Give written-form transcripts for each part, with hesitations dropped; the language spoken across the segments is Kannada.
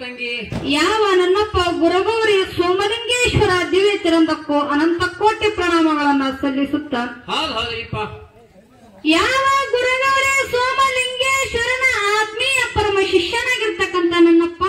ತಂಗಿ ಯಾವ ನನ್ನಪ್ಪ ಗುರುಗೌರಿ ಸೋಮಲಿಂಗೇಶ್ವರ ದಿವ್ಯ ಚಿರಂದಕ್ಕೂ ಅನಂತ ಕೋಟಿ ಪ್ರಣಾಮಗಳನ್ನ ಸಲ್ಲಿಸುತ್ತ ಹೌದೌದ್ರಿಪ್ಪ ಯಾವ ಗುರುಗೌರಿ ಸೋಮಲಿಂಗೇಶ್ವರನ ಆತ್ಮೀಯ ಪರಮ ಶಿಷ್ಯನಾಗಿರ್ತಕ್ಕಂಥ ನನ್ನಪ್ಪ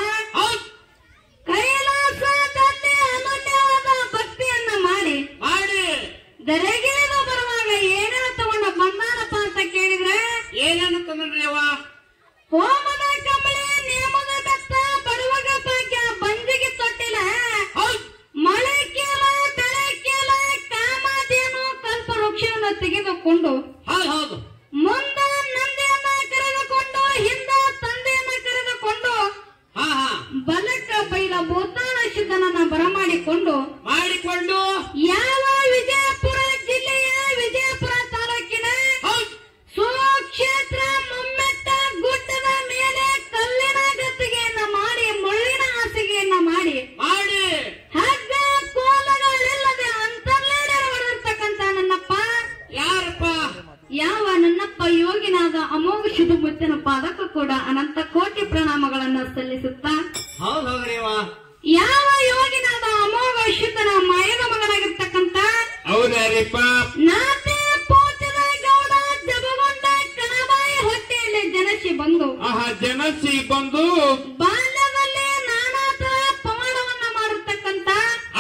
ಕೈಲಾಸದಲ್ಲಿ ಅನನ್ಯವಾದ ಭಕ್ತಿಯನ್ನ ಮಾಡಿ ದರೆಗಿಳಿದು ಬರುವಾಗ ಏನೇನು ತಗೊಂಡ ಬಂದಾನಪ್ಪ ಅಂತ ಕೇಳಿದ್ರೆ ಏನೇನು ತಂದ್ರಿ ಅವ್ವ ಹೋಮದ ಕಂಬಳಿ ನೇಮದ ಬೆತ್ತ ಬರುವಾಗ ಭಾಗ್ಯ ಬಂಜಿಗೆ ತೊಟ್ಟಿಲ ಮಳೆ ಕೇಳ ಬೆಳೆ ಕೇಳ ಕಾಮಾದೇನು ಕಲ್ಪ ವೃಕ್ಷವನ್ನು ತೆಗೆದುಕೊಂಡು ಹೌದು ಮುಂದ ನಂದಿಯನ್ನ ಕರೆದುಕೊಂಡು ಹಿಂದ ತಂದೆಯನ್ನ ಕರೆದುಕೊಂಡು ಬಲಕ್ಕ ಬೈಲ ಭೂತಾಳ ಸಿದ್ಧನನ್ನ ಬರಮಾಡಿಕೊಂಡು ಯಾವ ವಿಜಯಪುರ ಜಿಲ್ಲೆಯ ವಿಜಯಪುರ ತಾಲೂಕಿನ ಸುಕ್ಷೇತ್ರ ಮುಮ್ಮೆಟ್ಟ ಗುಡ್ಡದ ಮೇಲೆ ಕಲ್ಲಿನ ಗತ್ತಿಗೆಯನ್ನ ಮಾಡಿ ಮುಳ್ಳಿನ ಹಾಸಿಗೆಯನ್ನ ಮಾಡಿ ಹಗ್ಗ ಕೋಲಗಳಿಲ್ಲದೆ ಅಂತರ್ಲೇಡೆ ಹೊಡೆದಿರ್ತಕ್ಕಂಥ ನನ್ನಪ್ಪ ಯಾರಪ್ಪ ಯಾವ ನನ್ನಪ್ಪ ಯೋಗಿನಾದ ಅಮೋಘ ಶುದ್ಧ ಮುತ್ತಿನ ಪಾದಕ್ಕೂ ಕೂಡ ಅನಂತ ಕೋಟಿ ಪ್ರಣಾಮಗಳನ್ನ ಸಲ್ಲಿಸುತ್ತಾ ಹೌದೌದ್ರಿ ಅವ್ವ ಯಾವ ಯೋಗಿನಾದ ಅಮೋಘ ಶುದ್ಧನ ಮಾಯದ ಮಗನಾಗಿರ್ತಕ್ಕಂಥ ಹೌದಾರಿಪ್ಪ ನಾತೆ ಪೋಚದ ಗೌಡ ಜಬಗೊಂಡ ಕಣಬಾಯಿ ಹೊಟ್ಟೆಯಲ್ಲಿ ಜನಸಿ ಬಂದು ಬಾಲ್ಯದಲ್ಲಿ ನಾನಾ ತರ ಪವಾಡವನ್ನ ಮಾಡಿರ್ತಕ್ಕಂಥ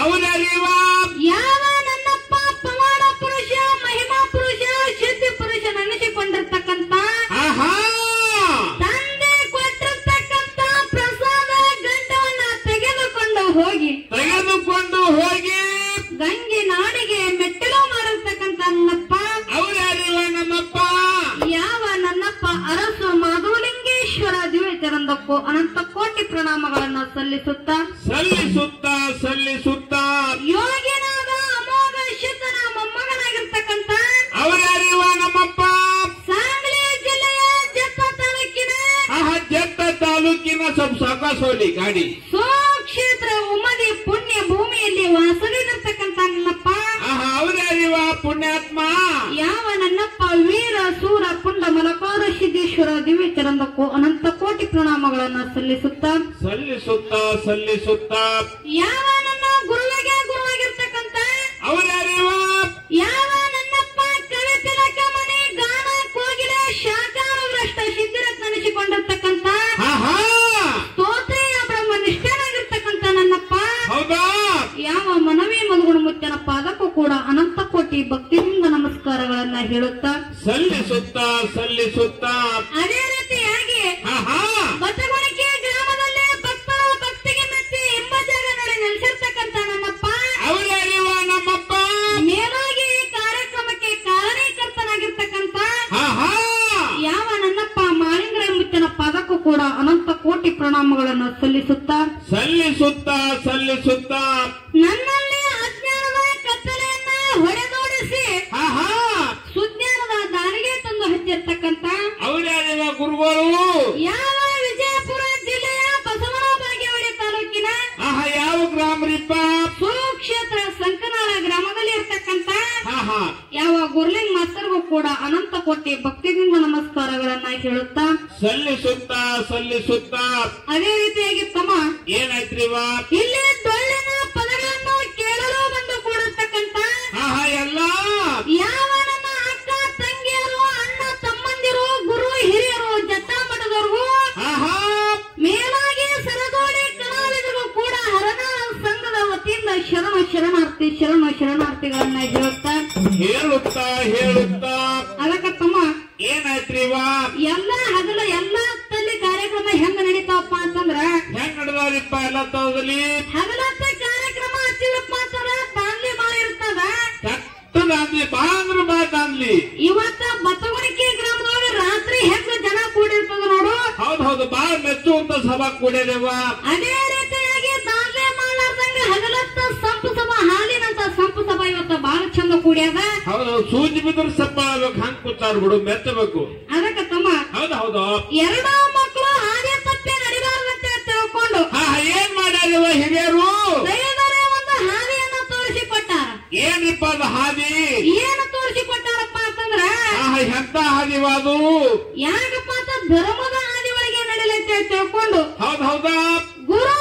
ಯಾವ ನನ್ನಪ್ಪ ಪವಾಡ ಪುರುಷ ಮಹಿಮಾ ಪುರುಷ ಶುದ್ಧಿ ಪುರುಷ ನೆನೆಸಿಕೊಂಡಿರ್ತಕ್ಕಂಥ ತಂದೆ ಕೊಟ್ಟಿರ್ತಕ್ಕಂಥ ಪ್ರಸಾದ ಗಂಡವನ್ನ ತೆಗೆದುಕೊಂಡು ಹೋಗಿ ಗಂಗೆ ನಾಡಿಗೆ ಮೆಟ್ಟಿಲು ಮಾಡಿರ್ತಕ್ಕಂಥ ನನ್ನಪ್ಪ ಯಾವ ನನ್ನಪ್ಪ ಅರಸು ಮಾಧವಲಿಂಗೇಶ್ವರ ದಿವ್ಯ ಚರಂದಕ್ಕೂ ಅನಂತ ಕೋಟಿ ಪ್ರಣಾಮಗಳನ್ನ ಸಲ್ಲಿಸುತ್ತಾ ಯೋಗಿನಾದ ಅಮೋಘ ಶುದ್ಧನ ಮೊಮ್ಮಗನಾಗಿರ್ತಕ್ಕಂಥ ನಮ್ಮಪ್ಪ ಸಾಂಗ್ಲಿ ಜಿಲ್ಲೆಯ ಜತ್ತ ತಾಲೂಕಿನ ಸ್ವಲ್ಪ ಸಾಕಾಸೋಲಿ ಗಾಡಿ ಸುಕ್ಷೇತ್ರ ಉಮದಿ ಪುಣ್ಯ ಭೂಮಿಯಲ್ಲಿ ವಾಸವಿದಿರ್ತಕ್ಕಂಥ ನನ್ನಪ್ಪ ಪುಣ್ಯಾತ್ಮ ಯಾವ ನನ್ನಪ್ಪ ವೀರ ಸೂರ ಪುಂಡ ಮಲಕಾರ ಸಿದ್ದೇಶ್ವರ ದಿವ್ಯ ಚರಂದಕ್ಕೂ ಅನಂತ ಕೋಟಿ ಪ್ರಣಾಮಗಳನ್ನ ಸಲ್ಲಿಸುತ್ತಾ ಯಾವ ನನ್ನ ಗುರುವಿಗೆ ಗುರುವಾಗಿರ್ತಕ್ಕಂಥ ಯಾವ ನನ್ನಪ್ಪ ಕವಿ ತಿಲಕ ಮನೆ ಗಾನ ಕೋಗಿಲ ಶಾಖಾನುಗ್ರಷ್ಟ ಸಿದ್ಧಿರತ್ ನೆನೆಸಿಕೊಂಡಿರ್ತಕ್ಕಂಥ ಸ್ತೋತ್ರೀಯ ಬ್ರಹ್ಮ ನಿಷ್ಠನಾಗಿರ್ತಕ್ಕಂಥ ನನ್ನಪ್ಪ ಯಾವ ಮನವಿ ಮಧುಗುಣ ಮುಚ್ಚನ ಪಾದಕ್ಕೂ ಕೂಡ ಅನಂತ ಕೋಟಿ ಭಕ್ತಿಯಿಂದ ನಮಸ್ಕಾರಗಳನ್ನ ಹೇಳುತ್ತಾ ಸಲ್ಲಿಸುತ್ತಾ ಅದೇ ರೀತಿಯಾಗಿ ಬಸವಣಿಗೆ ಗ್ರಾಮದಲ್ಲಿ ಭಕ್ತರ ಭಕ್ತಿಗೆ ಮೆಚ್ಚಿ ಎಂಬ ಜಾಗ ನಡೆ ನೆಲೆಸಿರ್ತಕ್ಕಂಥ ನನ್ನಪ್ಪ ನೇರಾಗಿ ಈ ಕಾರ್ಯಕ್ರಮಕ್ಕೆ ಕಾರಣೀಕರ್ತನಾಗಿರ್ತಕ್ಕಂಥ ಯಾವ ನನ್ನಪ್ಪ ಮಾಳಿಂಗರ ಮುಚ್ಚನ ಪಾದಕ್ಕೂ ಕೂಡ ಅನಂತ ಕೋಟಿ ಪ್ರಣಾಮಗಳನ್ನ ಸಲ್ಲಿಸುತ್ತಾ ನನ್ನಲ್ಲಿ ಅಜ್ಞಾನದ ಕತ್ತಲೆಯನ್ನ ಹೊಡೆದೋಡಿಸಿ ಸುಜ್ಞಾನದ ದಾರಿಗೆ ತಂದು ಹಚ್ಚಿರ್ತಕ್ಕಂಥ ಗುರುಗಳು ಯಾವ ವಿಜಯಪುರ ಜಿಲ್ಲೆಯ ಬಸವನ ಬಾಗೇವಾಡಿ ತಾಲೂಕಿನ ಯಾವ ಗ್ರಾಮರಿಪ್ಪ ಸುಕ್ಷೇತ್ರ ಸಂಕನಾಳ ಗ್ರಾಮದಲ್ಲಿ ಇರ್ತಕ್ಕಂಥ ಯಾವ ಗುರ್ಲಿಂಗ್ ಮಾಸ್ತರ್ಗೂ ಕೂಡ ಅನಂತ ಕೋಟಿ ಭಕ್ತಿಯಿಂದ ನಮಸ್ಕಾರಗಳನ್ನ ಹೇಳುತ್ತಾ ಸಲ್ಲಿಸುತ್ತಾ ಅದೇ ರೀತಿಯಾಗಿ ತಮ್ಮ ಏನಾಯ್ತ್ರಿ ಇಲ್ಲಿ ಡೊಳ್ಳಿನ ಪದಗಳನ್ನು ಕೇಳಲು ಬಂದು ಕೂಡಿರ್ತಕ್ಕಂಥ ಎಲ್ಲ ಯಾವ ನನ್ನ ಅಕ್ಕ ತಂಗಿಯರು ಅಣ್ಣ ತಮ್ಮಂದಿರು ಗುರು ಹಿರಿಯರು ಜಟ್ಟ ಮಠದವರು ಮೇಲಾಗಿ ಸರದೋಡಿ ಕಲಾವಿದರು ಕೂಡ ಹರಣ ಸಂಘದ ವತಿಯಿಂದ ಶರಣಾರ್ಥಿಗಳನ್ನ ಹೇಳುತ್ತಾ ಅದಕ್ಕೆ ತಮ್ಮ ಏನಾಯ್ತ್ರಿ ಎಲ್ಲ ಹಗಲ ಎಲ್ಲ ತಲ್ಲಿ ಕಾರ್ಯಕ್ರಮ ಹೆಂಗ ನಡೀತಾವಪ್ಪ ಅಂತಂದ್ರ ಹೆಂಗ್ ನಡೆದವ್ರಿಪ್ಪ ಎಲ್ಲ ತೋದಲ್ಲಿ ಹಗಲತ್ತ ಕಾರ್ಯಕ್ರಮ ಹಚ್ಚಿರಪ್ಪ ಅಂತಂದ್ರ ದಾನ್ಲಿ ಬಾಳ ಇರ್ತದ ಬಾಂದ್ಲಿ ಇವತ್ತ ಬಸವಣಿಗೆ ಗ್ರಾಮದೊಳಗೆ ರಾತ್ರಿ ಹೆಂಗ ಜನ ಕೂಡಿರ್ತದ ನೋಡು ಹೌದು ಬಾಳ ಮೆಚ್ಚುವಂತ ಸಭಾ ಕೂಡ್ಯದೇವ ಅದೇ ರೀತಿಯಾಗಿ ದಾನ್ಲಿ ಮಾಡಲಾರ್ದಂಗ ಹಗಲತ್ತ ಸಂಪು ಸಭಾ ಹಾಲಿನಂತ ಸಂಪು ಸಭಾ ಇವತ್ತ ಬಾಳ ಚಂದ ಕೂಡ್ಯದ ಹೌದು ಸೂಜಿ ಬಿದ್ರ ಸಪ್ಪ ಹಂಗ್ ಕೂತಾರ ಬಿಡು ಮೆಚ್ಚಬೇಕು ಅದಕ್ಕೆ ತಮ್ಮ ಹೌದು ಎರಡೂ ಮಕ್ಕಳು ಹಾಗೆ ತಪ್ಪೆ ನಡಿಬಾರ್ದಂತ ತಿಳ್ಕೊಂಡು ಏನ್ ಮಾಡ್ಯಾರ ಹಿರಿಯರು ದಯದರೆ ಒಂದು ಹಾದಿಯನ್ನ ತೋರಿಸಿಕೊಟ್ಟಾರ ಏನಿಪ್ಪ ಅದು ಹಾದಿ ಏನು ತೋರಿಸಿಕೊಟ್ಟಾರಪ್ಪ ಅಂತಂದ್ರ ಎಂತ ಹಾದಿವಾದು ಯಾಕಪ್ಪ ಅಂತ ಧರ್ಮದ ಹಾದಿ ಒಳಗೆ ನಡೀಲತ್ತೆ ತಿಳ್ಕೊಂಡು ಹೌದಾ ಗುರು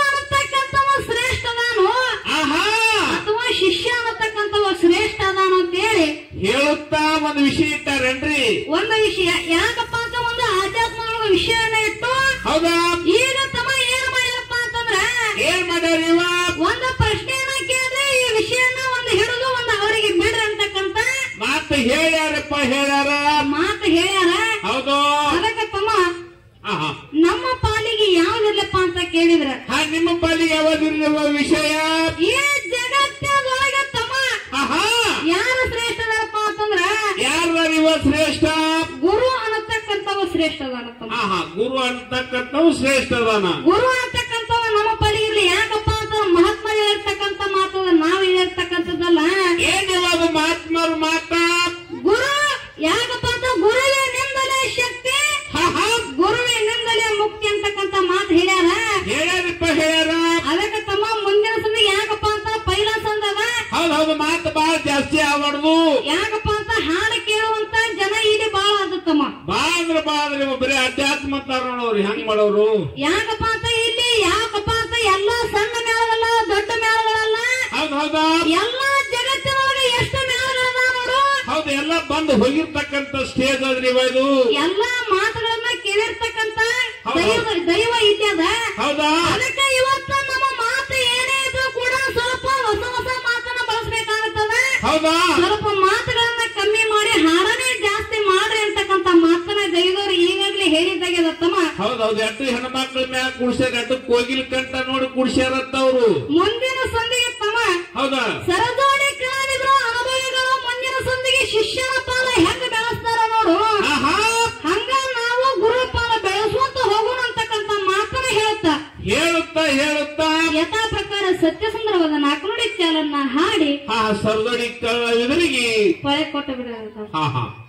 ಹೇಳುತ್ತಾ ಒಂದು ವಿಷಯ ಇಟ್ಟಾರೇನ್ರಿ? ಒಂದು ವಿಷಯ ಯಾಕಪ್ಪ ಅಂತ ಒಂದು ಆಧ್ಯಾತ್ಮಗಳ ವಿಷಯನ ಇಟ್ಟು ಹೌದಾ? ಈಗ ತಮ್ಮ ಏನ್ ಮಾಡ್ಯಾರಪ್ಪ ಅಂತಂದ್ರ ಏನ್ ಮಾಡ್ಯಾರ ಇವ? ಒಂದು ಪ್ರಶ್ನೆಯನ್ನ ಕೇಳಿದ್ರೆ ಈ ವಿಷಯನ ಒಂದು ಹಿಡಿದು ಒಂದು ಅವರಿಗೆ ಬಿಡ್ರಿ ಅಂತಕ್ಕಂತ ಮಾತು ಹೇಳ್ಯಾರಪ್ಪ, ಹೇಳ್ಯಾರ ಮಾತು ಹೇಳ್ಯಾರ. ಹೌದು. ಅದಕ್ಕೆ ತಮ್ಮ ಆಹಾ. ನಮ್ಮ ಪಾಲಿಗೆ ಯಾವ್ದಿರ್ಲಪ್ಪ ಅಂತ ಕೇಳಿದ್ರ ನಿಮ್ಮ ಪಾಲಿಗೆ ಯಾವ್ದಿರುವ ವಿಷಯ? ಈ ಜಗತ್ತೊಳಗೆ ತಮ್ಮ ಆಹಾ. ಯಾರು ಶ್ರೇಷ್ಠದಪ್ಪ ಅಂತಂದ್ರ ಯಾರಿವ ಶ್ರೇಷ್ಠ? ಗುರು ಅನ್ನತಕ್ಕಂಥವ ಶ್ರೇಷ್ಠ ಅದಾನ. ಆಹಾ, ಗುರು ಅಂತಕ್ಕಂಥವು ಶ್ರೇಷ್ಠ ಅದಾನ. ಗುರು ಅನ್ನತಕ್ಕಂಥವ ನಮ್ಮ ಪಾಲಿಗೆ ಯಾಕಪ್ಪ ಅಂತ ಮಹಾತ್ಮ ಹೇಳಿರ್ತಕ್ಕಂಥ ಮಾತು ನಾವು ಹೇಳಿರ್ತಕ್ಕಂಥದ್ದಲ್ಲ. ಏನಿಲ್ಲ ಅದು ಮಹಾತ್ಮರ ಮಾತ. ಗುರು ಯಾಕಪ್ಪ ಅಂತ ಗುರುವಿನಿಂದಲೇ ಶಕ್ತಿ, ಗುರುವಿನಿಂದಲೇ ಮುಕ್ತಿ ಅಂತಕ್ಕಂಥ ಮಾತು ಹೇಳ್ಯಾರ. ಹೇಳ್ಯಾರಪ್ಪ, ಹೇಳ್ಯಾರ. ಅದಕ್ಕೆ ತಮ್ಮ ಮುಂದಿನ ಸಂದಿ ಯಾಕಪ್ಪ ಅಂತ ಪೈಲ ಸಂದವ. ಹೌದೌದು, ಮಾತು ಬಹಳ ಜಾಸ್ತಿ ಆಗ್ಬಾರ್ದು. ಯಾಕಪ್ಪ ಅಂತ ಹಾಡು ಕೇಳುವಂತ ಜನ ಇಲ್ಲಿ ಬಾಳ ಆದತ್ತಮ್ಮ. ಬಾಳ ಅಂದ್ರೆ ಬರೀ ಅಧ್ಯಾತ್ಮ ಅಂತಾರ ನೋಡ್ರಿ, ಹೆಂಗ್ ಮಾಡೋರು. ಯಾಕಪ್ಪ ಅಂತ ಇಲ್ಲಿ ಯಾಕಪ್ಪ ಅಂತ ಎಲ್ಲಾ ಸಣ್ಣ ಮೇಳಗಳಲ್ಲ, ದೊಡ್ಡ ಮೇಳಗಳಲ್ಲ. ಹೌದಾ? ಎಲ್ಲಾ ಜಗತ್ತಿನೊಳಗೆ ಎಷ್ಟು ಮೇಳಗಳನ್ನ ನೋಡು. ಹೌದು, ಎಲ್ಲ ಬಂದು ಹೋಗಿರ್ತಕ್ಕಂಥ ಸ್ಟೇಜ್ ಅದ್ರಿ ಇದು. ಎಲ್ಲಾ ಮಾತುಗಳನ್ನ ಕೇಳಿರ್ತಕ್ಕಂಥ ದೈವ ಇದ್ಯದ. ಹೌದಾ? ಅದಕ್ಕೆ ಇವತ್ತು ನಮ್ಮ ಮಾತು ಏನೇ ಇದ್ರು ಕೂಡ ಸ್ವಲ್ಪ ಹೊಸ ಹೊಸ ಮಾತನ್ನ ಬಳಸಬೇಕಾಗುತ್ತದ. ಹೌದಾ? ಸ್ವಲ್ಪ ಮಾತುಗಳನ್ನ ಕಮ್ಮಿ ಮಾಡಿ ಹಾಡನೇ ಜಾಸ್ತಿ ಮಾಡ್ರಿ ಅಂತಕ್ಕಂಥ ಮಾತನ್ನ ದೈವದವರು ಈಗಾಗಲೇ ಹೇಳಿದ್ದಾಗ್ಯದತ್ತಮ್ಮ. ಹೌದೌದು, ಎಟ್ಟು ಹೆಣ್ಮಕ್ಳ ಮ್ಯಾಗ ಕುಡ್ಸ್ಯಾರ, ಎಟ್ಟು ಕೋಗಿಲ್ ಕಂಠ ನೋಡಿ ಕುಡ್ಸ್ಯಾರತ್ತ ಅವರು. ಮುಂದಿನ ಸಂದಿಗೆ ತಮ್ಮ ಹೌದಾ? ಸರಜೋಡಿ ಕಲಾವಿದರು ಅನುಭವಿಗಳು ಮುಂದಿನ ಸಂದಿಗೆ ಶಿಷ್ಯನ ಪಾಲ ಹೆಂಗ ಬೆಳೆಸ್ತಾರ ನೋಡು. ಹಂಗ ನಾವು ಗುರು ಪಾಲ ಬೆಳೆಸುವಂತ ಹೋಗೋಣ ಅಂತಕ್ಕಂಥ ಮಾತನ್ನ ಹೇಳುತ್ತಾ ಯಥಾ ಪ್ರಕಾರ ಸತ್ಯಸುಂದರವಾದ ನಾಲ್ಕು ಚಾಲನ್ನ ಹಾಡಿ ಸರಜೋಡಿ ಕಲಾವಿದರಿಗೆ ಪಳೆ ಕೊಟ್ಟು ಬಿಡ.